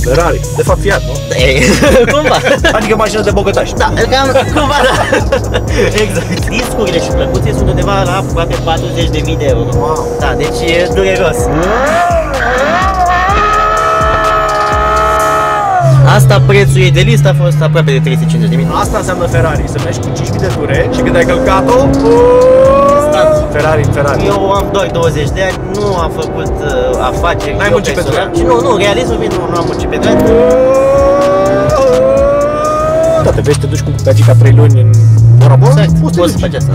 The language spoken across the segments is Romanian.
Ferrari. De fapt Fiat, nu? Ei, cumva. Adică mașină de bogătași. Da, cam cumva, da. Exact. Discurile și plăcuțe sunt undeva la aproape 40.000 de euro. Wow. Da, deci e dureros. Asta, prețul ei de listă a fost aproape de 350.000. Asta înseamnă Ferrari, să mergi cu 5.000 de ture și când ai călcat-o, Ferrari. Eu am doar 20 de ani, nu am făcut afaceri. N-ai muncit pe ea? Nu, realismul meu nu am muncit pe ea. Da, te vezi, te duci cu gagica 3 luni în ora bună? Exact, poți să faci asta.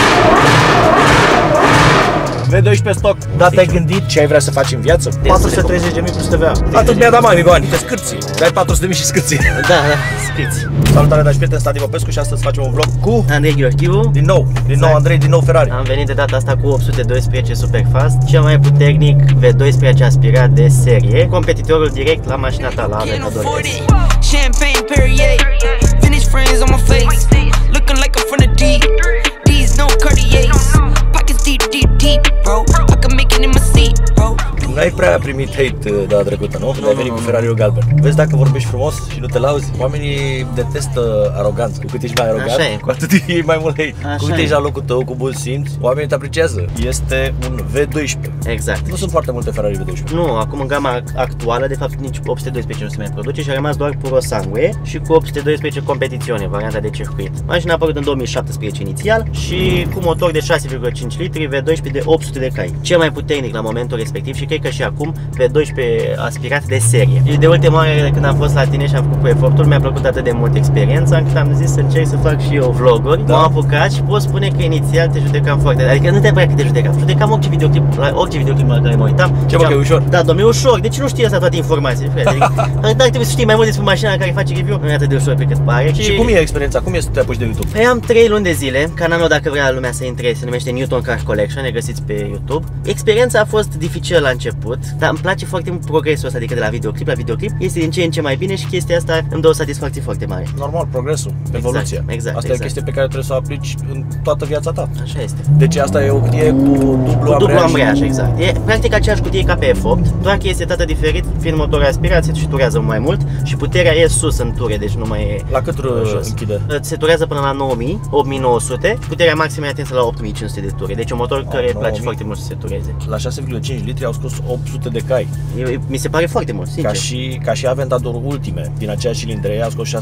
V12 stock. Da, te-ai gândit ce ai vrea să faci în viață? 430.000 plus TVA. Atât mi-a dat mai bani, te scârții. Dai 400.000 și scârții. Da, scriți. Salutare, dragi prieteni, Stadi Popescu și astăzi facem un vlog cu Andrei Gheorghiu. Din nou Andrei, din nou Ferrari. Am venit de data asta cu 812 Superfast, cel mai puternic V12 aspirat de serie, competitorul direct la mașina ta, la Aventador S. Champagne Perrier, Finnish friends on my face, looking like I'm from the deep. These no Cartiers, pockets deep, bro. I can make it in my seat, bro. N-ai prea primit hate data trecută, nu? Când ai venit cu Ferrari-ul galben. Vezi, dacă vorbești frumos și nu te lauzi, oamenii detestă aroganță. Cu cât ești mai arogant, cu atât e mai mult hate. Cu cât ești la locul tău, cu bun simț, oamenii te apreciază. Este un V12. Exact. Nu sunt foarte multe Ferrari V12. Nu, acum în gama actuală, de fapt nici 812 nu se mai produce și a rămas doar Puro Sangue și cu 812 competițiune, varianta de circuit. Mașina a apărut în 2017 inițial și cu motor de 6,5 litri, V12 de 800 de cai. Cel mai puternic la momentul respectiv și cred că și acum V12 aspirat de serie. Și de ultima oară când am fost la tine și am făcut cu efortul, mi-a plăcut atât de mult experiența încât am zis să încerc să fac și eu vloguri. M-am apucat și pot spune că inițial te judecam foarte, adică nu te prea că te judecam orice videoclip la care mă uitam. Ce bă, că e ușor? Da, domnule, e ușor. De ce nu știi asta toate informațiile, frate? Adică, dar trebuie să știi mai mult despre mașina care face review. Nu e atât de ușor pe cât pare. Și cum e experiența? Cum e să te apuci de YouTube? Păi am 3 luni de zile. Canalul, dacă vrea lumea să intre, se numește Newton Car Collection, ne găsiți pe YouTube. Experiența a fost dificilă la început, dar îmi place foarte mult progresul ăsta, adică de la videoclip la videoclip. Este din ce în ce mai bine și chestia asta îmi dă o satisfacție foarte mare. Normal, progresul, evoluția. Exact. Asta e o chestie pe care trebuie să o aplici în toată viața ta. Așa este. Deci asta e o cutie cu dublu ambreiaj. Exact. E practic aceeași cutie ca pe F8, doar că este setată diferit, fiind motor aspirat, se turează mai mult și puterea e sus în ture, deci nu mai e. La cât închide? Se turează până la 9000, 8900, puterea maximă e atinsă la 8500 de ture, deci un motor care îi place foarte mult să se tureze. La 6,5 litri au scos 800 de cai. Mi se pare foarte mult, sincer. Ca și Aventador Ultime, din aceeași cilindre, a scos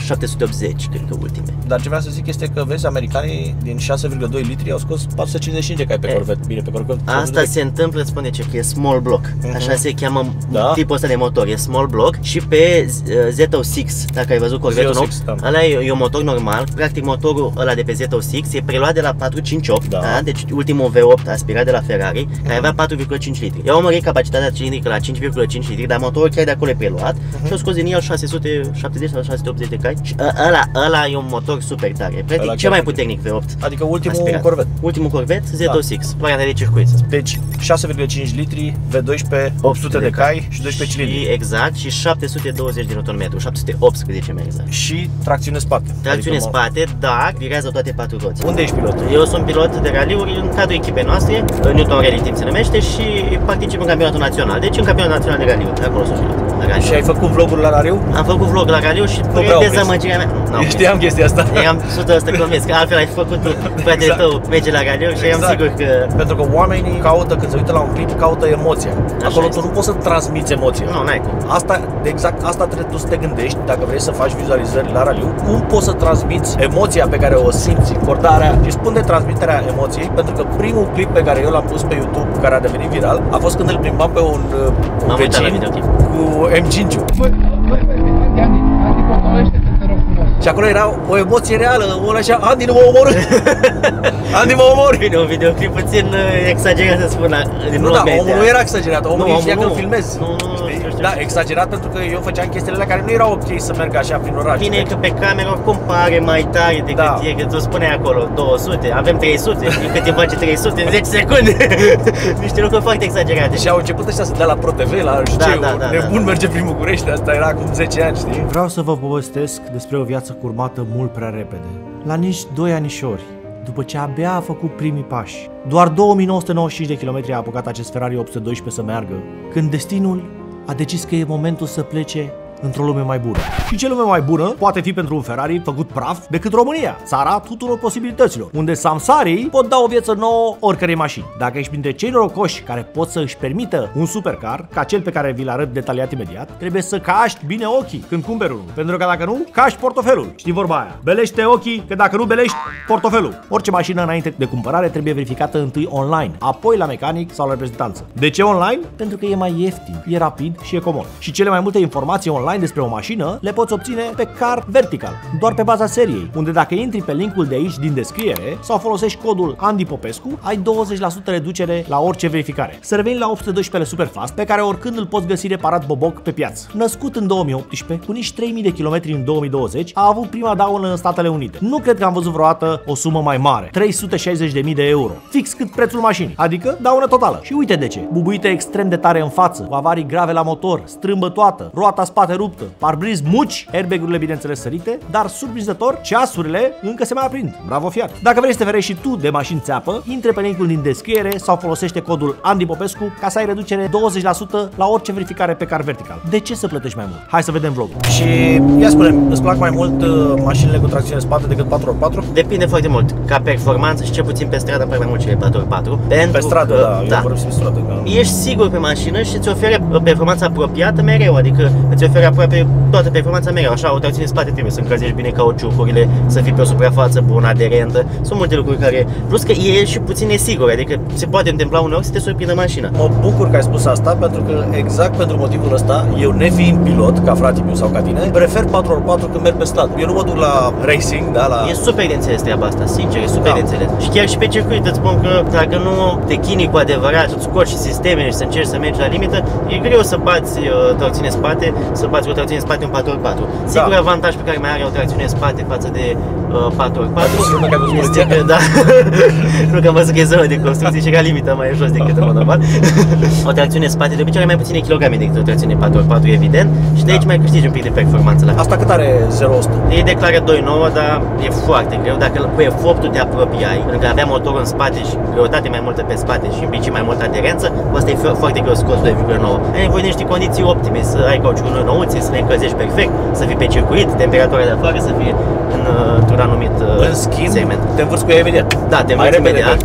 780, cred că ultime. Dar ce vreau să zic este că, vezi, americanii din 6,2 litri au scos 455 de cai pe Corvette. Bine, pe Corvette. Asta se întâmplă, spune ce, că e small block. Așa se cheamă tipul ăsta de motor, e small block. Și pe Z06, dacă ai văzut Corvette-ul nou, ăla e un motor normal. Practic motorul ăla de pe Z06 e preluat de la 458, deci ultimul V8 aspirat de la Ferrari, care avea 4,5 litri. I-au mărit capacitatea cilindrică la 5,5 litri, dar motorul chiar de acolo e preluat și au scos din el 670 sau 680 de cai. Și ăla e un motor super tare. Practic cel mai puternic V8. Adică ultimul Corvette. Ultimul Corvette Z06, varianta de circuit. Deci 6,5 litri, V12, 800 de cai și 12 cilindri. Exact, și 720 de Nm, 718 mai exact. Și tracțiune spate. Tracțiune spate, dar virează toate 4 roți. Unde ești pilot? Eu sunt pilot de raliuri în cadrul echipei noastre, Newton Rally Team se numește, și particip în campionatul național. Deci în campionatul național de raliuri, de acolo sunt pilot. Și ai făcut vloguri la raliu? Am făcut vlog la raliu și dezamăgirea mea. Știam chestia asta. Eram 100% convins că altfel ai făcut tu, fratele tău merge la raliu și eram sigur că... Pentru că oamenii caută, când se uită la un clip, caută emoția. Acolo tu nu poți să transmiți emoția. Nu, n-ai cum. Asta trebuie tu să te gândești dacă vrei să faci vizualizări la raliu. Cum poți să transmiți emoția pe care o simți, cordarea, și spun de transmiterea emoției, pentru că primul clip pe care eu l-am pus pe YouTube, care a devenit viral, a fost când îl plimbam pe un vecin cu M5-ul. Și acolo era o emoție reală, una așa, Andy nu mă omorâ! Andy mă omor! Bine, un videoclip puțin exagerat să spun. Nu, da, omul nu era exagerat, omul știa că îl filmezi. Nu, da, exagerat pentru că eu făceam chestiile alea care nu erau ok să merg așa prin oraș. Bine că pe cameră oricum pare mai tare decât e, că tu spuneai acolo 200, avem 300, și cât te face 300 în 10 secunde. Niște lucruri foarte exagerate. Și au început ăștia să dea la Pro TV, la nebun merge prin București, asta era acum 10 ani, știi? Vreau să vă povestesc despre o viață curmată mult prea repede. La nici 2 anișori, după ce abia a făcut primii pași, doar 2995 de kilometri a apucat acest Ferrari 812 să meargă, când destinul a decis că e momentul să plece într-o lume mai bună. Și ce lume mai bună poate fi pentru un Ferrari făcut praf decât România, țara tuturor posibilităților, unde samsarii pot da o viață nouă oricărei mașini. Dacă ești printre cei norocoși care pot să își permită un supercar, ca cel pe care vi-l arăt detaliat imediat, trebuie să caști bine ochii când cumperi unul, pentru că dacă nu, caști portofelul. Știi vorba aia, belește ochii, că dacă nu belești, portofelul. Orice mașină înainte de cumpărare trebuie verificată întâi online, apoi la mecanic sau la reprezentanță. De ce online? Pentru că e mai ieftin, e rapid și e comod. Și cele mai multe informații online despre o mașină le poți obține pe Car Vertical, doar pe baza seriei, unde dacă intri pe linkul de aici din descriere sau folosești codul Andy Popescu, ai 20% reducere la orice verificare. Să revenim la 812 Superfast, pe care oricând îl poți găsi reparat boboc pe piață. Născut în 2018, cu nici 3000 de kilometri în 2020, a avut prima daună în Statele Unite. Nu cred că am văzut vreodată o sumă mai mare, 360.000 de euro, fix cât prețul mașinii, adică daună totală. Și uite de ce, bubuită extrem de tare în față, cu avarii grave la motor, strâmbă toată, roata spate ruptă, parbriz muci, airbag-urile bineînțeles sărite, dar surprinzător, ceasurile încă se mai aprind. Bravo Fiat! Dacă vrei să te ferești și tu de mașini țeapă, intre pe linkul din descriere sau folosește codul Andy Popescu ca să ai reducere 20% la orice verificare pe Car Vertical. De ce să plătești mai mult? Hai să vedem vlogul. Și ia spune-mi, îți plac mai mult mașinile cu tracțiune spate decât 4x4? Depinde foarte mult. Ca performanță și cel puțin pe stradă îmi plac mai mult cele 4x4. Pe stradă, că, da, eu vorbesc pe stradă. Ești sigur pe mașină și îți oferă performanța apropiată mereu, adică îți oferă aproape toată performanța mereu. Așa, o tracțiune spate trebuie să încălzești bine cauciucurile, să fii pe o suprafață bună, aderentă. Sunt multe lucruri care... Plus că e și puțin nesigur, adică se poate întâmpla uneori să te surprindă mașina. Mă bucur că ai spus asta, pentru că exact pentru motivul ăsta, eu nefiind pilot, ca fratele meu sau ca tine, prefer 4x4 când merg pe stradă. Eu nu mă duc la racing, da, la... E super de înțeles treaba asta, sincer, e super de înțeles. Și chiar și pe circuit îți spun că dacă nu te chinui cu adevărat, îți scoți și sisteme și să încerci să mergi la limită, e greu să bați tracțiune spate, să bați o tracțiune spate un 4x4. Singurul avantaj pe care mai are o tracțiune spate față de 4x4 este că, da, nu că am văzut că e zonă de construcție și ca limita mai jos decât în mod normal. O tracțiune spate de obicei are mai puține kilograme decât o tracțiune 4x4, evident, și de aici mai câștigi un pic de performanță la asta. Cât are 0-100? Ei declară 2.9, dar e foarte greu. Dacă cu efortul te apropiai, pentru că avea motorul în spate și greutate mai multă pe spate și implicit mai multă aderență, asta e foarte greu scos 2.9. Ai nevoie de niște condiții optime, să ai cauciucul înăuți, să le încălzești perfect, să fii pe circuit, temperatura de afară să fie într-un anumit în schimb, segment. Te învârți cu ea imediat. Da, te învârți imediat.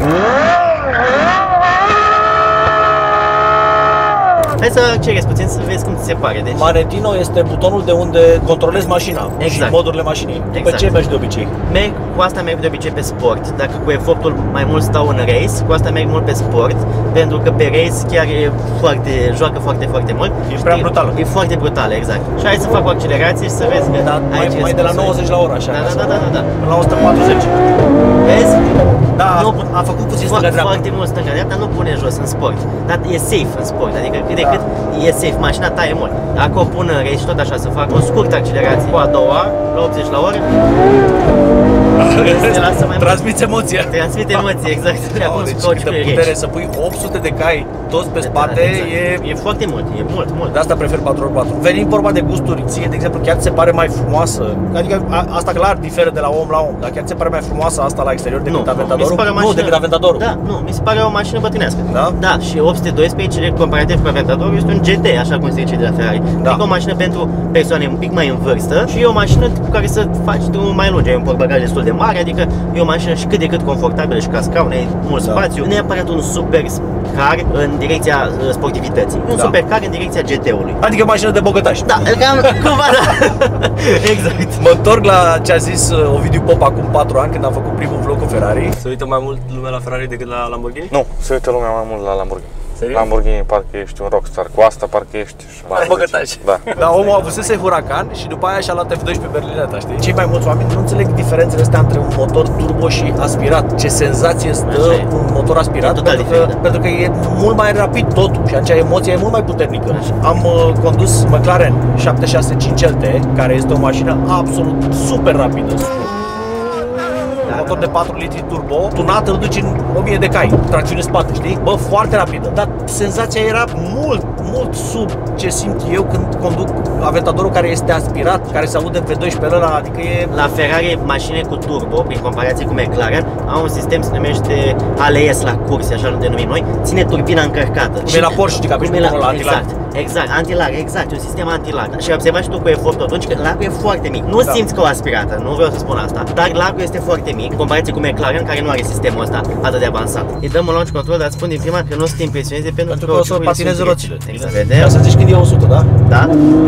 Hai să accelerezi puțin să vezi cum ți se pare. Deci... Manetino este butonul de unde controlezi mașina și modurile mașinii. Exact. Pe ce mergi de obicei? Cu asta merg de obicei pe sport. Dacă cu efortul mai mult stau în race, cu asta merg mult pe sport, pentru că pe race chiar e joacă foarte mult. E prea brutală. E foarte brutală, exact. Și hai să fac o accelerație și să vezi că mai de la 90 la oră, așa. Da. Până la 140. Vezi? Da, a făcut puțin stânga-dreapta. Foarte mult stânga-dreapta, nu pune jos în sport. Dar e safe în sport, adică cât de cât e safe, mașina taie mult. Dacă o pun în race și tot așa să fac o scurtă accelerație cu a doua, la 80 la oră, transmiți emoția. Transmite emoție, exact. Deci câtă putere să pui 800 de cai toți pe spate, exact. E foarte mult, e mult. De asta prefer 4x4. Venind vorba de gusturi, ție, de exemplu, chiar ți se pare mai frumoasă? Adică asta clar diferă de la om la om, dar chiar ți se pare mai frumoasă asta la exterior decât Aventadorul? Nu, decât Aventadorul. Da, nu, mi se pare o mașină bătrânească. Da? Da, și 812, comparativ cu Aventadorul, este un GT, așa cum se zice de la Ferrari. Da. Adică o mașină pentru persoane un pic mai în vârstă și e o mașină cu care să faci drumul mai lungi. Ai un portbagaj destul de mare, adică e o mașină și cât de cât confortabilă și ca scaune, ai mult spațiu. Nu e neapărat un supercar în direcția sportivității, un supercar în direcția GT-ului. Adică mașină de bogătaș. Da, cam cumva da. Exact. Mă întorc la ce a zis Ovidiu Pop acum 4 ani când am făcut primul vlog cu Ferrari. Se uită mai mult lumea la Ferrari decât la Lamborghini? Nu, se uită lumea mai mult la Lamborghini. Serios? Lamborghini parcă ești un rockstar, cu asta parcă ești bogătaș. Da. Dar omul a avusese Huracan și după aia și-a luat F12 Berlinetta, știi? Cei mai mulți oameni nu înțeleg diferențele astea între un motor turbo și aspirat. Ce senzație stă un motor aspirat, pentru că e mult mai rapid totul și atunci emoția e mult mai puternică. Am condus McLaren 765 LT, care este o mașină absolut super rapidă. motor de 4 litri turbo, tunat, îl duci în 1000 de cai, tracțiune spate, știi? Bă, foarte rapidă, dar senzația era mult sub ce simt eu când conduc Aventadorul care este aspirat, care se aude pe 12 ăla, adică e... La Ferrari, mașini cu turbo, prin comparație cu McLaren, au un sistem se numește ALS la curse, așa îl denumim noi, ține turbina încărcată. Cum e la Porsche, știi că aveți motorul anti-lag. Exact, anti-lag, exact, un sistem anti-lag. Și ai observat și tu cu efort atunci că lagul e foarte mic. Nu simți că o aspirată, nu vreau să spun asta, dar lagul este foarte mic, în comparație cu McLaren, care nu are sistemul ăsta atât de avansat. Îi dăm un launch control, dar spun din prima că nu o să te impresioneze pentru că o să patineze roțile. Exact, vedem. Să zici când e 100, da? Da?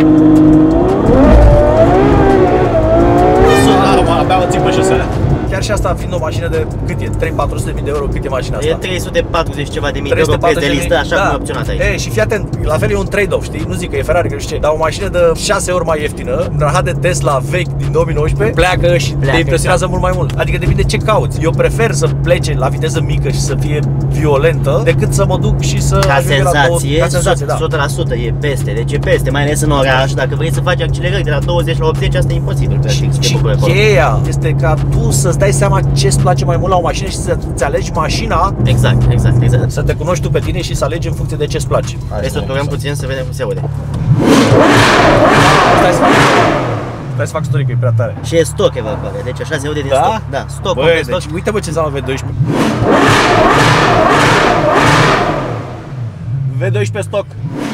Abia o țipă și să... Chiar și asta fiind o mașină de cât e? 300-400.000 de euro, cât e mașina asta? E 340 ceva de mii de euro preț de listă, așa cum e opționat aici. E, și fii atent, la fel e un trade-off, știi? Nu zic că e Ferrari, că nu știu ce, dar o mașină de 6 ori mai ieftină, un rahat de Tesla vechi din 2019, pleacă și te impresionează mult mai mult. Adică depinde ce cauți. Eu prefer să plece la viteză mică și să fie violentă, decât să mă duc și să ca senzație, ca senzație, da. 100% e peste, deci e peste, mai ales în oraș, dacă vrei să faci accelerări de la 20 la 80, asta e imposibil. Și cheia este ca tu să-ți dai seama ce-ți place mai mult la o mașină și să-ți alegi mașina. Exact. Să te cunoști tu pe tine și să alegi în funcție de ce-ți place. Hai să turăm puțin să vedem cum se aude. Stai să fac story, că e prea tare. Și e stoc evacuare, deci așa se aude din stoc. Da, stoc. Băi, deci uite-mă ce înseamnă V12. V12 stoc.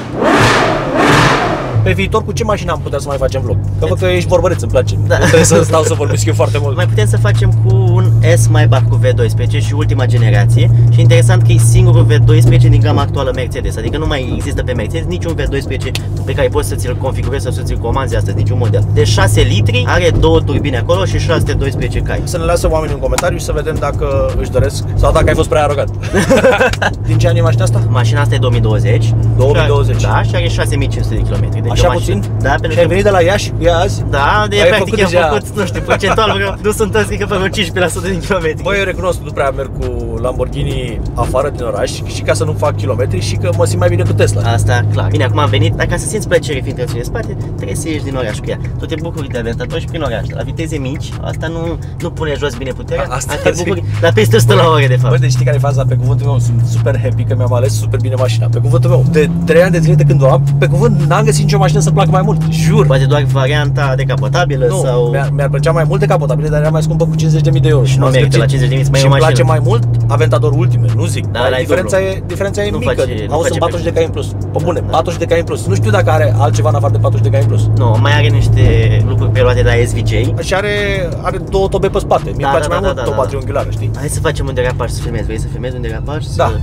Pe viitor, cu ce mașină am putea să mai facem vlog? Că văd că ești vorbăreț, îmi place. Da. Nu trebuie să stau să vorbesc eu foarte mult. Mai putem să facem cu un S-Maybach cu V12 și ultima generație. Și interesant că e singurul V12 din gama actuală Mercedes. Adică nu mai există pe Mercedes niciun V12 pe care poți să ți-l configurezi sau să ți-l comanzi astăzi, niciun model. De 6 litri, are 2 turbine acolo și 612 cai. Să ne lasă oamenii în comentariu și să vedem dacă își doresc sau dacă ai fost prea arogant. Din ce an e mașina asta? Mașina asta e 2020. 2020. Da, și are 6500 de km. Așa puțin? Da, pentru și ai venit de la Iași cu ea azi? Da, de practic am făcut, nu știu, procentual, nu sunt toți, cred că pe 15% din kilometri. Băi, eu recunosc că nu prea merg cu Lamborghini afară din oraș și ca să nu fac kilometri și că mă simt mai bine cu Tesla. Asta, clar. Bine, acum am venit, dar ca să simți plăcere fiind tracțiune în spate, trebuie să ieși din oraș cu ea. Tu te bucuri de Aventador și prin oraș. La viteze mici, asta nu pune jos bine puterea, asta te bucuri la peste 100 la oră, de fapt. Băi, deci știi care e faza? Pe cuvântul meu, sunt super happy că mi-am ales super bine mașina. Pe cuvântul meu, de 3 ani de zile de când o am, pe cuvânt n-am găsit nicio mașină să placă mai mult, jur. Poate doar varianta decapotabilă sau... Mi-ar plăcea mai mult decapotabilă, dar era mai scumpă cu 50.000 de euro. Și nu merită la 50.000 să mai iei o mașină. Și îmi place mai mult Aventador Ultimate, nu zic. Da, diferența e nu mică. Au sunt 40 de cai în plus. Pe bune, 40 de cai în plus. Nu știu dacă are altceva în afară de 40 de cai în plus. Nu, mai are niște lucruri preluate de la SVJ. Și are 2 tobe pe spate. Mie îmi place mai mult toba triunghiulară, știi? Hai să facem un derapaj să filmezi. Vrei să filmezi un derapaj? Da.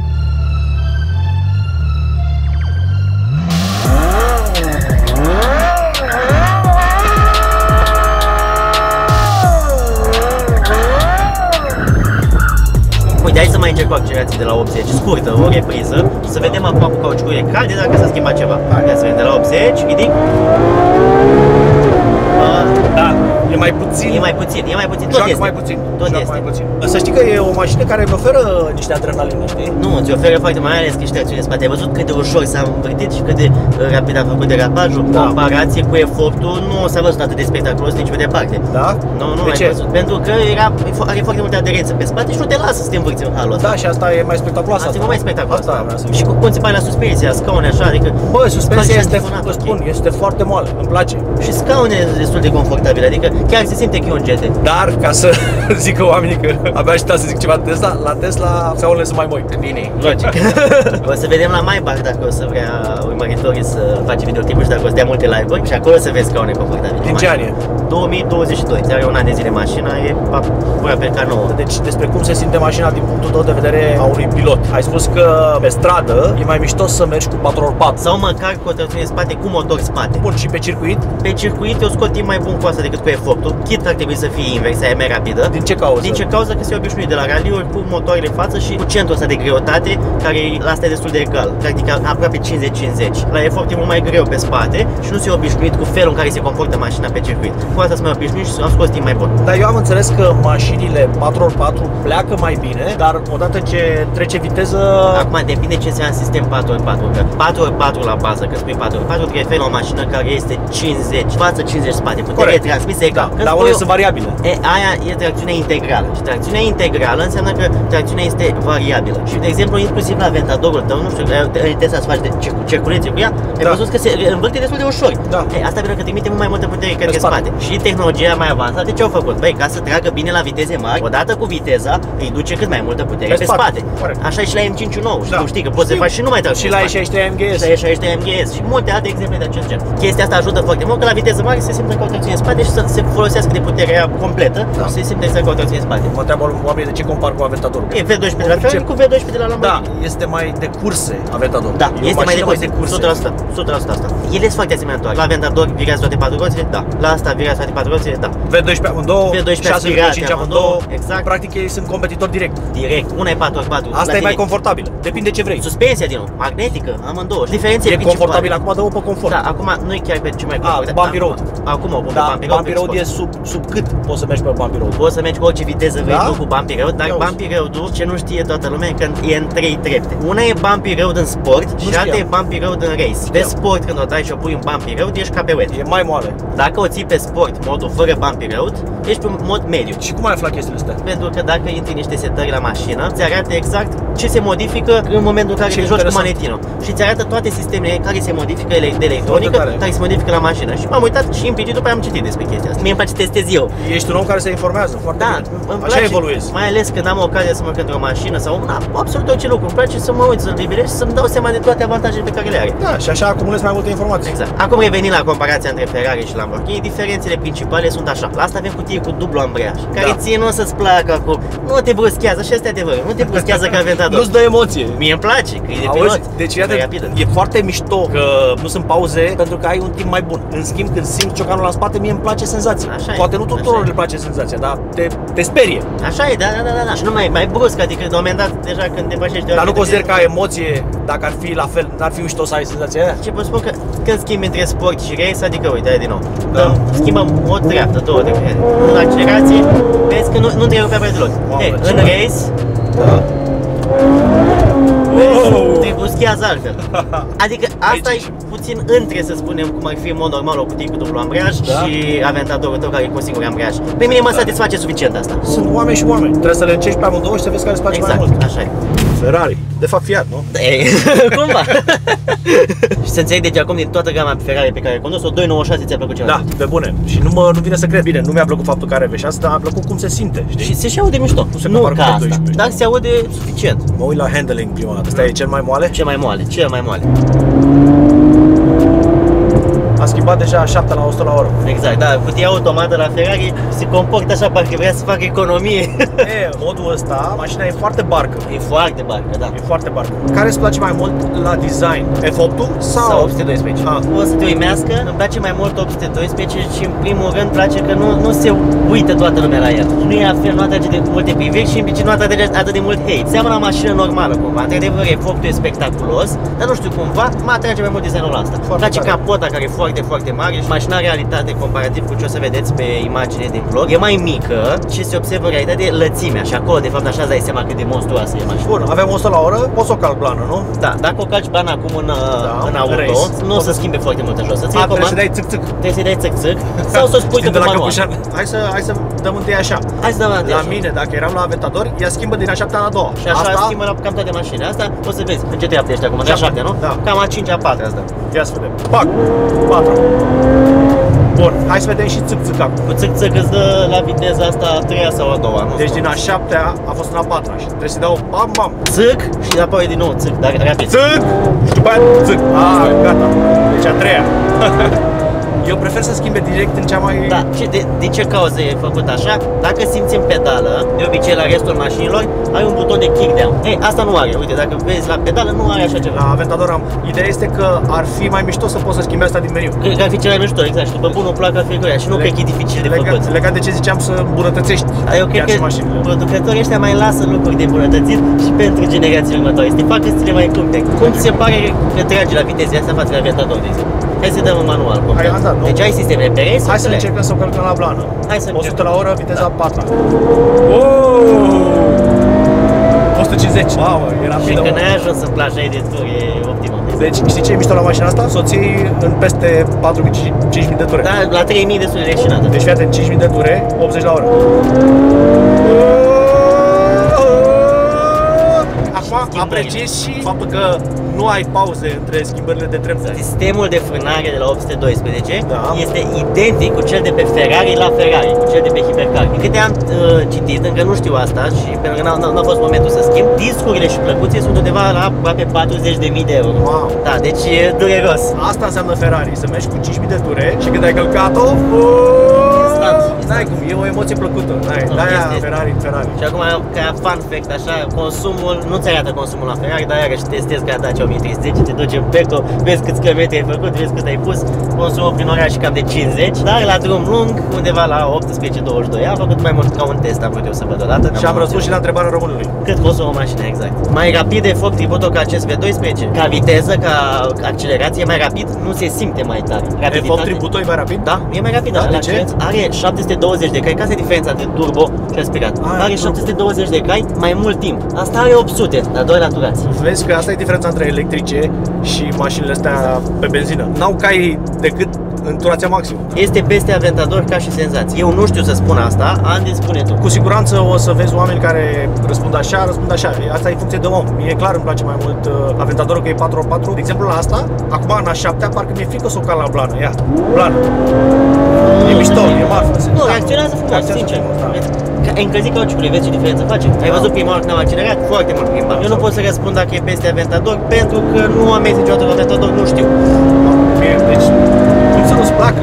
Uite, hai să mai încerc cu accelerație de la 80, scurtă, o repriză și să vedem acum cu cauciucurile calde dacă s-a schimbat ceva. Hai să vedem de la 80, ridic. Da, e mai puțin. E mai puțin, tot este. mai puțin. Tot este. Să știi că e o mașină care îmi oferă niște adrenalină, știi? Nu, ți oferă foarte mai ales că ești tracțiune în spate. Ai văzut cât de ușor s-a învârtit și cât de rapid a făcut derapajul? Da. Comparație cu efortul nu s-a văzut atât de spectaculos nici pe departe. Da? Nu, de ai ce? văzut. Pentru că are foarte multă aderență pe spate și nu te lasă să te învârți în halul ăsta. Da, și asta e mai spectaculoasă. Asta e mai spectaculoasă. Asta și cu conțipai la suspensia, scaune așa, adică... Bă, suspensia este, vă spun, este foarte moale, îmi place. Și scaune destul de confortabile, adică chiar se simte că e un GT. Dar, ca să zică oamenii că abia aștepta să zic ceva de Tesla, la Tesla scaunele sunt mai moi. Bine, logic. O să vedem la Maybach dacă o să vrea urmăritorii să face videoclipuri și dacă o să dea multe live-uri și acolo să vezi scaune confortabile. Din ce an e? 2022, are un an de zile mașina, e aproape ca nouă. Deci despre cum se simte mașina din punctul tău de vedere a unui pilot. Ai spus că pe stradă e mai mișto să mergi cu 4x4 sau măcar cu o tracțiune în spate cu motor spate. Bun, și pe circuit? Pe circuit eu scot timp mai bun cu asta decât cu efortul. Chit ar trebui să fie invers, aia e mai rapidă. Din ce cauză? Din ce cauză? Că se obișnuit de la raliuri cu motoarele față și cu centrul ăsta de greutate, care la asta e destul de egal, practic aproape 50-50. La efort e mult mai greu pe spate și nu se obișnuit cu felul în care se comportă mașina pe circuit. Cu asta sunt mai obișnuit și am scos timp mai bun. Dar eu am înțeles că mașinile 4x4 pleacă mai bine, dar odată ce trece viteză... Acum depinde ce înseamnă sistem 4x4, că 4x4 la bază, că spui 4x4 trebuie o mașină care este 50 față 50 spate, putere transmisă egal. Când dar spui unele eu- sunt variabile. Aia e tracțiunea integrală. Și tracțiunea integrală înseamnă că tracțiunea este variabilă. Și, de exemplu, inclusiv la Aventadorul tău, nu știu, ai testat să faci de circuleție cu ea, ai Da. văzut că se învârte destul de ușor. Da. Asta pentru că trimite mult mai multă putere către spate. spate. Și tehnologia mai avansată ce au făcut? Băi, ca să tragă bine la viteze mari, odată cu viteza, îi duce cât mai multă putere Pe pe spate. spate. Corect. Așa e și la M519. Și Da. tu știi că poți să faci și nu mai tragi Și pe la spate. E63 AMGS. Și la E63 AMGS și multe alte exemple de acest gen. Chestia asta ajută foarte mult că la viteză mare se simte ca o tracțiune în spate și să se folosească de puterea completă și se simte exact ca o tracțiune în spate. Mă întreabă oamenii de ce compar cu Aventadorul. E V12 de la Ferrari cu V12 de la Da, Lamborghini. este mai de curse Aventador. Da, E o este mai de mașină curse, 100%, 100% asta. Ele sunt foarte asemănătoare. La Aventador virează toate patru roțile? Da. La asta virează toate patru roțile? Da. V12 amândouă, V12 6,5 aspirate amândouă. exact. Practic ei sunt competitori direct. Direct, una e 4x4. Asta e mai confortabilă. Depinde ce vrei. Suspensia din nou, magnetică, amândouă. Diferențele E principale. confortabil acum, dă-o pe confort. Da, acum nu e chiar pe ce mai confortabil. Bumpy Road. Acum o Da, Bumpy Bumpy Road e sub cât poți să mergi pe Bumpy Road? Poți să mergi cu orice viteză vrei Da? tu cu Bumpy Road, dar Ia uzi. Bumpy Road-ul, ce nu știe toată lumea, că e în 3 trepte. Una e Bumpy Road în sport și alta e știam. Bumpy Road în race. Pe sport, când o dai și o pui în Bumpy Road, ești ca pe wet. E mai moale. Dacă o ții pe sport, modul fără Bumpy Road, ești pe mod mediu. Și cum ai aflat chestiile astea? Pentru că dacă intri în niște setări la mașină, ți arată exact ce se modifică în momentul în care Ce te joci cu interesant. manetinul. Și ți arată toate sistemele care se modifică de electronică, Foarte tare. care se modifică la mașină. Și m-am uitat și implicit după aia am citit despre chestia asta. Mie îmi place să testez eu. Ești un om care se informează foarte Da, bine. îmi Așa place, evoluezi. mai ales când am ocazia să mă urc într-o mașină sau absolut orice lucru. Îmi place să mă uit, să-l liberez și să-mi dau seama de toate avantajele pe care le are. Da, și așa acumulezi mai multe informații. Exact. Acum revenind la comparația între Ferrari și Lamborghini, diferențele principale sunt așa. La asta avem cutie cu dublu ambreiaj, care ție nu o să-ți placă acum. Nu te bruschează, și asta e adevărul. Nu te bruschează ca Aventador. Nu-ți dă emoție. Mie îmi place, că e de Auzi? pilot. Deci e iată, mai rapidă. e foarte mișto că nu sunt pauze pentru că ai un timp mai bun. În schimb, când simți ciocanul la spate, mie îmi place senzația. Așa e, Poate nu tuturor așa e. le place senzația, dar te sperie. Așa e, da. Și nu mai brusc, adică la un moment dat, deja când depășești... Dar nu consider ca emoție, dacă ar fi la fel, n-ar fi mișto să ai senzația aia? Ce pot spun că când schimbi între sport și race, adică uite, hai din nou. Da. Schimbăm o treaptă, două treapte. În accelerație, vezi că nu întrerupe aproape deloc. Mamă, Ei, ce în mai- race, Da. Wow! te bruschează altfel. Adică asta Aici. e puțin între, să spunem, cum ar fi în mod normal o cutie cu dublu ambreiaj Da. și Aventadorul tău care e cu un singur ambreiaj. Pe mine mă satisface suficient asta. Sunt oameni și oameni. Trebuie să le încerci pe amândouă și să vezi care îți place mai Exact, mult. așa e. Ferrari. De fapt Fiat, nu? Ei, cumva. Și să înțeleg, deci acum din toată gama Ferrari pe care ai condus-o, 296 ți-a plăcut cel mai Da, mult. pe bune. Și nu vine să cred. Bine, nu mi-a plăcut faptul că are V6, dar mi-a plăcut cum se simte, știi? Și se și aude mișto. se Nu compară ca cu asta, 12, dar se aude suficient. Mă uit la handling prima dată. Asta e cel mai moale. Cel mai moale, cel mai moale. A schimbat deja 7 la 100 la oră. Exact, da, cutia automată la Ferrari se comportă așa, parcă vrea să facă economie. E, modul ăsta, mașina e foarte barcă. E foarte barcă, da. E foarte barcă. Care îți place mai mult la design? F8-ul sau? Sau 812. Ah. O să te uimească, îmi place mai mult 812 și în primul rând place că nu se uită toată lumea la el. Nu e la fel, nu atrage de multe priviri și implicit nu atrage atât de mult hate. Seamănă la mașină normală cumva. Într-adevăr, F8-ul e spectaculos, dar nu știu cumva, mă atrage mai mult designul ăsta. Îmi place tare. capota care e foarte, foarte mare și mașina în realitate, comparativ cu ce o să vedeți pe imagine din vlog, e mai mică și se observă în realitate lățimea și acolo de fapt așa îți dai seama cât de monstruoasă e mașina. Bun, avem 100 la oră, poți să o calc plană, nu? Da, dacă o calci bani acum în auto, race. nu o să schimbe foarte mult jos. Îți Trebuie recomand, să dai țâc-țâc. trebuie să-i dai țăc-țăc sau să o spui tu Știi, pe de la manual. Căpușan. Hai să dăm întâi așa. Hai să dăm la La mine, dacă eram la Aventador, ea schimbă din a 7-a la a 2-a. Și așa schimbă la cam toate mașinile. Asta o să vezi. În ce treaptă ești acum? De a 7, nu? Da. Cam a 5-a 4 asta. Ia să vedem. Pac! 4. Bun, hai să vedem și țâc-țâc acum. Cu țăc-țăc îți dă la viteza asta a 3-a sau a 2-a, nu? Deci din a 7-a a fost în a 4-a și trebuie să-i dau bam-bam. Țâc și apoi din nou țâc, dar rapid. Țâc! Și după aia țâc. Gata. Deci a 3-a. Eu prefer să schimbe direct în cea mai... Da, și de ce cauză e făcut așa? Dacă simți în pedală, de obicei la restul mașinilor, ai un buton de kick down. Ei, asta nu are, uite, dacă vezi la pedală, nu are așa ceva. La Aventador am. Ideea este că ar fi mai mișto să poți să schimbi asta din meniu. Cred că ar fi cel mai mișto, exact, și după bunul plac ar fi fiecare și nu cred că e dificil de făcut. Legat de ce ziceam să îmbunătățești Eu cred chiar că și mașinile. producătorii ăștia mai lasă lucruri de îmbunătățit și pentru generațiile următoare, să te facă să le mai puncte. Cum ți se pare că tragi la viteze astea față de Aventador, de exemplu? Hai să dăm un manual complet. Hai, asta, nu. Deci ai sistemele pe race. Hai să încercăm să o călcăm la blană. Hai să 100 la oră, viteza Da. 4. Wow! 150. Mamă, e Și rapidă. când ai ajuns în plaja de tur, e optimă. Deci știi ce e mișto la mașina asta? Să o ții în peste 4.000-5.000 de ture. Da, la 3.000 destul de leșinată. Deci fii atent, 5.000 de ture, 80 la oră. Acum apreciezi și faptul că nu ai pauze între schimbările de trepte. Sistemul de frânare de la 812 Da. este identic cu cel de pe Ferrari la Ferrari, cu cel de pe Hypercar. Din câte am citit, încă nu știu asta și pentru că n-a fost momentul să schimb, discurile și plăcuțe sunt undeva la aproape 40.000 de euro. Wow. Da, deci e dureros. Asta înseamnă Ferrari, să mergi cu 5.000 de ture și când ai călcat-o, Instant. n-ai cum, e o emoție plăcută. De-aia Ferrari. Și acum, ca fun fact, așa, consumul, nu ți arată consumul la Ferrari, dar iarăși testezi ca Dacia 1310, te duci în Peco, vezi câți kilometri ai făcut, vezi cât ai pus, consumul prin oraș cam de 50, dar la drum lung, undeva la 18-22, am făcut mai mult ca un test, am vrut eu să văd odată. Și am răspuns și la întrebarea românului. Cât consumă o mașină, exact. Mai rapid de foc tributo ca acest V12, ca viteză, ca accelerație, mai rapid, nu se simte mai tare. F8 Tributo e mai rapid? Da, e mai rapid, Da, da, de ce? are 720 de cai, ca asta e diferența între turbo și aspirat. Are 720 de cai, mai mult timp. Asta are 800, la 2 laturați. Vezi că asta e diferența între electrice și mașinile astea pe benzină. N-au cai decât în turația maximă. Este peste Aventador ca și senzație. Eu nu știu să spun asta, Andy spune tu. Cu siguranță o să vezi oameni care răspund așa. Asta e funcție de om. Mie clar îmi place mai mult Aventadorul că e 4x4. De exemplu la asta, acum în A7-a parcă mi-e frică să o cal la blană. Ia, blană. E mișto, e marfă. Nu, reacționează frumos, sincer. Ai încălzit cauciucului, vezi ce diferență face? Ai văzut prima oară când am accelerat? Foarte mult prima. Eu nu pot să răspund dacă e peste Aventador, pentru că nu am mers niciodată cu Aventador, nu știu. Deci, cum să nu-ți placă?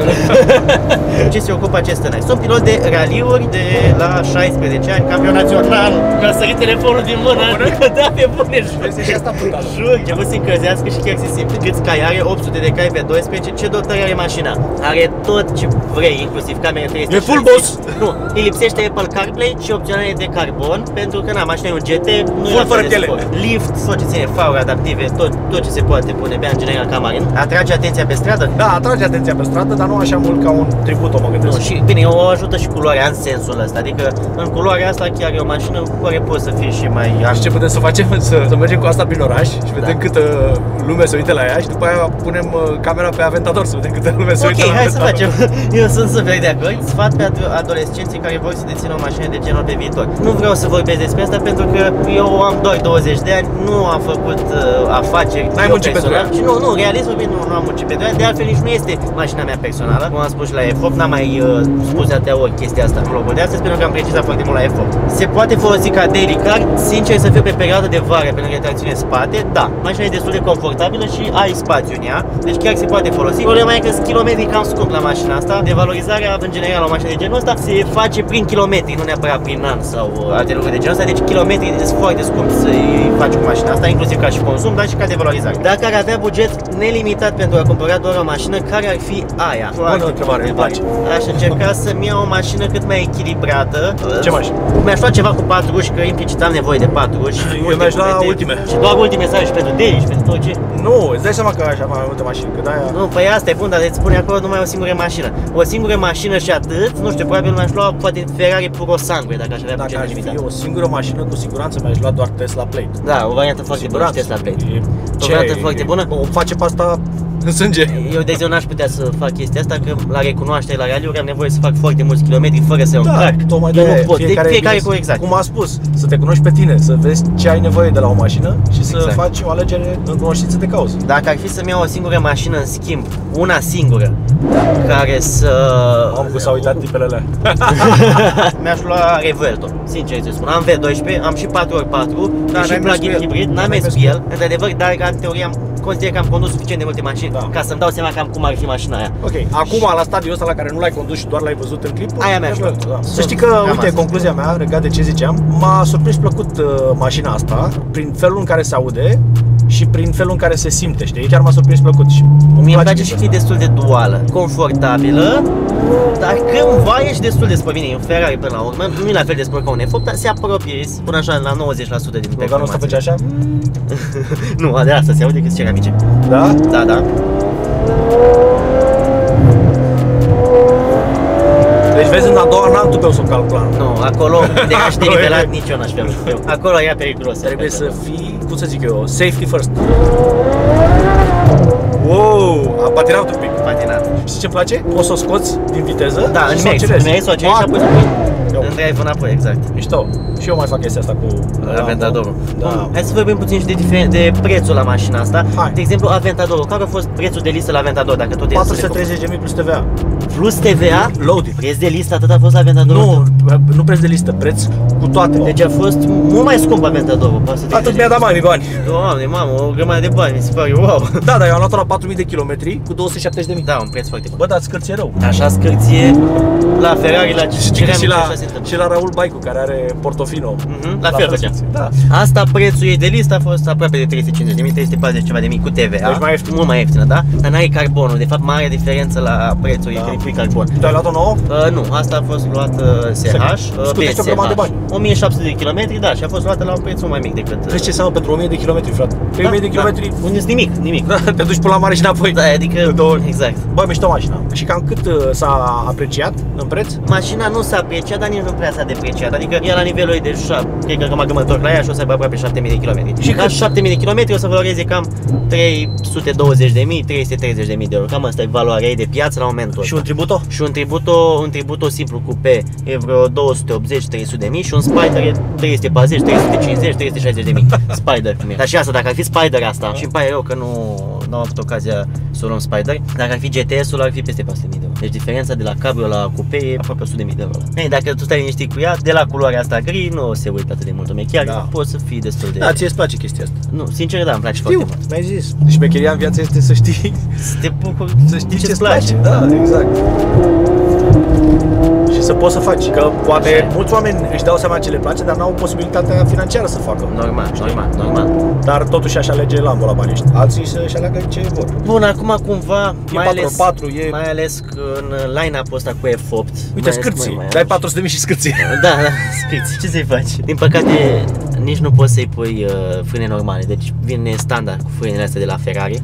Ce se ocupă acest tânăr? Sunt pilot de raliuri de la 16 ani, campion național. Mi-a sărit telefonul din mână, da, pe bune, Vezi, și asta brutală. jur. A început să încălzească și chiar se simte. Câți cai are? 800 de cai pe 12. Ce dotări are mașina? Are tot ce vrei, inclusiv camere 360. E full boss! Nu, îi lipsește Apple CarPlay și opționale de carbon, pentru că na, mașina e un GT, nu Full e fără de piele. sport. Lift, tot ce ține, fauri adaptive, tot ce se poate pune pe în general ca marin. Atrage atenția pe stradă? Da, atrage atenția pe stradă, dar nu așa mult ca un Tributo, mă gândesc. Nu, și bine, o ajută și culoarea în sensul ăsta, adică în culoarea asta chiar e o mașină cu care poți să fii și mai... Și ce putem să facem? Să mergem cu asta prin oraș și vedem câtă lume se uită la ea și după aia punem camera pe Aventador să vedem câtă lume se uită la Ok, hai să Aventador. facem. Eu sunt super de acord. Sfat pe adolescenții care vor să dețină o mașină de genul pe viitor. Nu vreau să vorbesc despre asta pentru că eu am doar 20 de ani, nu am făcut afaceri. N-ai eu muncit pentru personal. ea. Și nu, realist vorbind, nu am muncit pentru ea. De altfel nici nu este mașina mea personală. Cum am spus și la F8, n-am mai spus de atâtea ori chestia asta în vlogul de astăzi pentru că am precizat foarte mult la F8. Se poate folosi ca daily car, sincer să fiu pe perioadă de vară pentru că tracțiune spate, da. Mașina e destul de confortabilă și ai spațiu în ea, deci chiar se poate folosi. Problema e că sunt kilometri cam scump la mașina asta. Devalorizarea în general la o mașină de genul ăsta se face prin kilometri, nu neapărat prin an sau alte lucruri de genul ăsta. Deci kilometrii sunt foarte scump să-i faci cu mașina asta, inclusiv ca și consum, dar și ca devalorizare. Dacă ar avea buget nelimitat pentru a cumpăra doar o mașină, care ar fi aia? Bună întrebare, îmi place. Aș încerca să-mi iau o mașină cât mai echilibrată. Ce mașină? Mi-aș lua ceva cu 4 uși, că implicit am nevoie de 4 uși. Eu mi-aș lua ultime. Și doar ultime să ai și pentru daily și pentru tot ce. Nu, îți dai seama că aș avea mai multe mașini, că de-aia... Nu, păi asta e bun, dar îți spune acolo numai o singură mașină. O singură mașină și atât, nu știu, probabil mi-aș lua poate Ferrari Puro Sangue dacă aș avea Dacă buget aș limitat. fi o singură mașină, cu siguranță mi-aș lua doar Tesla Plate. Da, o variantă foarte bună și Tesla Plate. O variantă foarte bună. O face pe asta în sânge. Eu de exemplu n-aș putea să fac chestia asta, că la recunoaștere, la raliuri am nevoie să fac foarte mulți kilometri fără să iau un crack. tocmai Eu de nu pot, fiecare bine, cu exact. Cum a spus, să te cunoști pe tine, să vezi ce ai nevoie de la o mașină și să Exact. faci o alegere în cunoștință de cauză. Dacă ar fi să-mi iau o singură mașină în schimb, una singură, care să... Am cum s-au uitat tipele alea. Mi-aș lua Revuelto, sincer să spun. Am V12, am și 4x4, Da, am și n-ai mers plug-in cu el. hibrid, n-am N-ai mers mers cu cu el, într-adevăr, dar în teorie consider că am condus suficient de multe mașini ca să-mi dau seama cam cum ar fi mașina aia. Ok, acum la stadiul ăsta la care nu l-ai condus și doar l-ai văzut în clip, Aia mi-aș lua. Să știi că, Cam uite, asta. concluzia mea, legat de ce ziceam, m-a surprins plăcut mașina asta, prin felul în care se aude și prin felul în care se simte, știi? Chiar m-a surprins plăcut și Mie îmi place și că e destul de duală, confortabilă, dar cândva ești destul de spor. Bine, e un Ferrari până la urmă, nu e la fel de spor ca un F8, dar se apropie, până așa la 90% din Sloganul ăsta făcea așa? Nu, de asta se aude că-s ceramice. Da? Da, da. Deci vezi, în în a doua n-am tupeu să o calc plan. Nu, acolo de aș derivelat nici eu n-aș vrea tupeu. Acolo era periculos. Trebuie să fii, cum să zic eu, safety first. Wow, a patinat un pic. Patinat. Știi ce-mi place? Poți să o scoți din viteză Da, în și să o mers, accelerezi. în mers, o accelerezi și apoi să pui în drive înapoi, exact. Mișto. Și eu mai fac chestia asta cu Aventadorul. Da. Hai să vorbim puțin și de prețul la mașina asta. Hai. De exemplu, Aventadorul. Care a fost prețul de listă la Aventador? Dacă tot 430.000 plus TVA. plus TVA? Loaded. Preț de listă atât a fost la Aventadorul? Nu preț de listă, preț cu toate. Deci a fost mult mai scump Aventadorul. Atât mi-a dat bani. Doamne, mamă, o grămadă de bani, mi se pare, wow. Da, dar eu am luat-o la 4.000 de kilometri cu 270.000. Da, un preț foarte bun. Bă, dar scârție rău. Așa scârție la Ferrari, la Și la Raul Baicu, care are Portofino. La fel făcea. Da. Asta, prețul ei de listă a fost aproape de 350.000, 340 ceva de mii cu TVA. Deci mai ieftin. Mult mai ieftină, da? Dar n-ai carbonul, de fapt mare diferență la prețul ei, când pui carbon. Tu ai luat-o nouă? Nu, asta a fost luată SH, Scutește o grămadă de bani. 1700 de kilometri, da, și a fost luată la un preț mai mic decât... Vezi ce înseamnă pentru 1000 de kilometri, frate? 3000 de kilometri. Unde nimic. Da, te duci până la mare și înapoi. Da, adică, exact. Bă, mișto mașina. Și cam cât s-a apreciat în preț? Mașina nu s-a apreciat, dar nici nu prea s-a depreciat. Adică e la nivelul ei de cred că mă întorc la ea și o să aibă aproape 7000 de kilometri. Și la 7000 de kilometri o să valoreze cam 320.000, 330.000 de euro. Cam asta e valoarea ei de piață la momentul ăsta. Și un tributo? Și un tributo simplu coupe e vreo 280-300.000 și un Spider e 340, 350, 360.000. Spider cum e. Dar și asta, dacă ar fi Spider asta, și îmi pare rău că nu am avut ocazia să o luăm Spider, dacă ar fi GTS-ul ar fi peste 400.000 de euro. Deci diferența de la cabrio la coupe e aproape 100.000 de euro. Ei, dacă tu stai liniștit cu ea, de la culoarea asta gri, nu se uită atât de mult oameni. Chiar poți să fii destul de... Da, ție îți place chestia asta. Nu, sincer da, îmi place foarte mult. Mi-ai zis. Deci șmecheria în viață este să știi, Să te bucuri, să știi ce-ți place. Da, exact. Și să poți să faci. Că poate mulți oameni își dau seama ce le place, dar n-au posibilitatea financiară să facă. Normal. Dar totuși așa alege Lambo la banii ăștia. Alții să-și aleagă ce vor. Bun, acum cumva, mai ales în line-up-ul ăsta cu F8. Uite, scârții. Dai 400.000 și scârții. Da, scârții. Ce să-i faci? Din păcate, nici nu poți să-i pui frâne normale. Deci vine standard cu frânele astea de la Ferrari.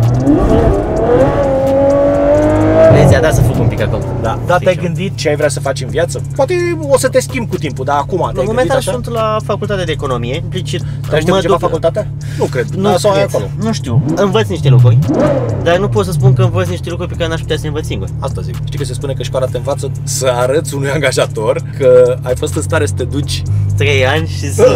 Vezi, a dat să fug un pic acum. Da. Dar te-ai gândit ce ai vrea să faci în viață? Poate o să te schimbi cu timpul, dar acum în momentan sunt la facultatea de economie, implicit. Te aștept ceva facultatea? Nu cred. Nu sau cred. acolo. Nu știu. Învăț niște lucruri, dar nu pot să spun că învăț niște lucruri pe care n-aș putea să învăț singur. Asta zic. Știi că se spune că școala te învață să arăți unui angajator că ai fost în stare să te duci 3 ani și să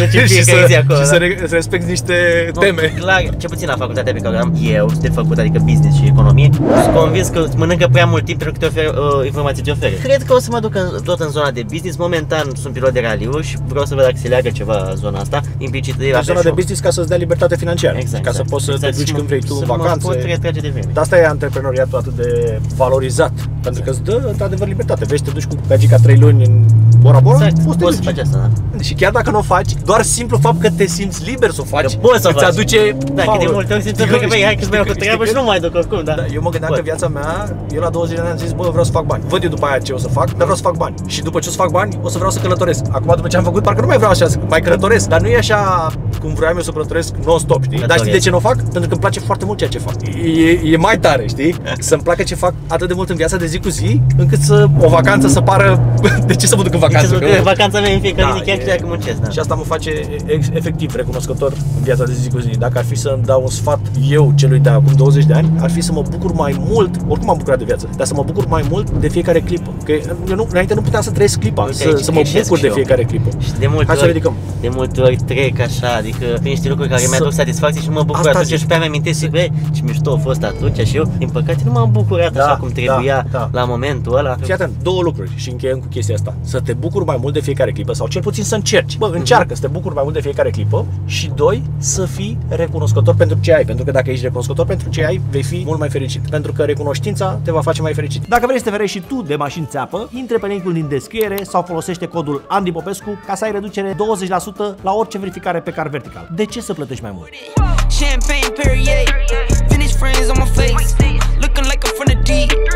respecti niște teme. Clar, ce puțin la facultatea pe care am eu de făcut, adică business și economie, sunt convins că mănâncă prea mult timp pentru că te oferă informații ce oferi. Cred că o să mă duc tot în zona de business. Momentan sunt pilot de raliuri și vreau să văd dacă se leagă ceva zona asta. Implicit de zona de business ca să-ți dea libertate financiară. Exact. Ca să poți să te duci când vrei tu în vacanțe. Să mă pot retrage de vreme. Dar asta e antreprenoriatul atât de valorizat. Pentru că îți dă într-adevăr libertate. Vezi, te duci cu gagica 3 luni în Bora Bora, poți să faci asta, da. Și chiar dacă nu o faci, doar simplu fapt că te simți liber să o faci, îți aduce da, că de multe ori simți că hai că-ți mai cu treabă și nu mai duc oricum, da. Eu mă gândeam că viața mea, eu la 20 de ani am zis, bă, vreau să fac bani. Văd eu după aia ce o să fac, dar vreau să fac bani. Și după ce o să fac bani, o să vreau să călătoresc. Acum după ce am făcut, parcă nu mai vreau așa, mai călătoresc. Dar nu e așa cum vreau eu să călătoresc non-stop, știi? Dar știi de ce nu o fac? Pentru că îmi place foarte mult ceea ce fac. E mai tare, știi? Să-mi placă ce fac atât de mult în viața de zi cu zi, încât o vacanță să pară de ce să mă duc în vacanță? Vacanța mea în fiecare zi, chiar și dacă muncesc, da. Și asta mă face efectiv recunoscător în viața de zi cu zi. Dacă ar fi să-mi dau un sfat eu celui de acum 20 de ani, ar fi să mă bucur mai mult, oricum am bucurat de viață, dar să mă bucur mai mult de fiecare clipă. Că eu înainte nu puteam să trăiesc clipa, să mă bucur de fiecare clipă. Și de multe ori trec așa, adică prin niște lucruri care mi-aduc satisfacție și mă bucur atunci și pe aia mi-amintesc și băi, ce mișto a fost atunci și eu, din păcate, nu m-am bucurat așa cum trebuia la momentul ăla. Fii atent, două lucruri și încheiem cu chestia asta. Să te bucuri mai mult de fiecare clipă sau cel puțin să încerci. Bă, încearcă să te bucuri mai mult de fiecare clipă și doi, să fii recunoscător pentru ce ai, pentru că dacă ești recunoscător pentru ce ai, vei fi mult mai fericit, pentru că recunoștința te va face mai fericit. Dacă vrei să te ferești și tu de mașini țeapă, intre pe linkul din descriere sau folosește codul Andy Popescu ca să ai reducere 20% la orice verificare pe car vertical. De ce să plătești mai mult? Champagne Perrier, vintage friends on my face, looking like I'm from the deep.